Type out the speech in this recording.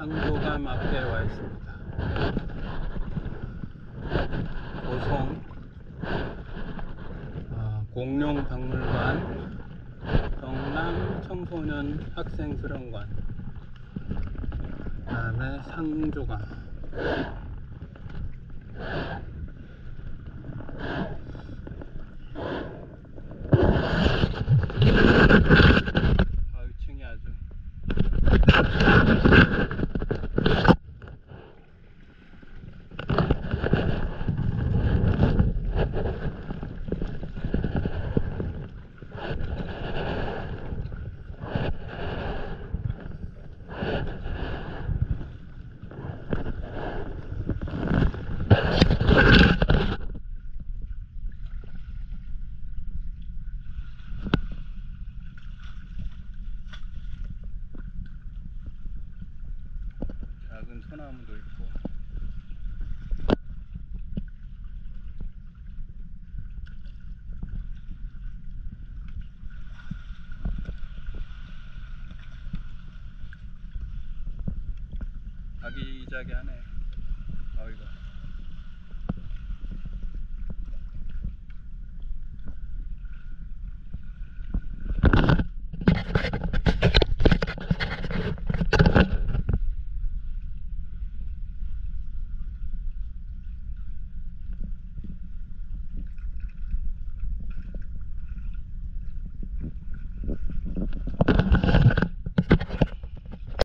상조감 앞에 와 있습니다. 고성 공룡박물관, 경남 청소년 학생수련관, 그 다음에 상조감. 위층이 아주 작은 소나무도 있고, 아기자기하네. 이거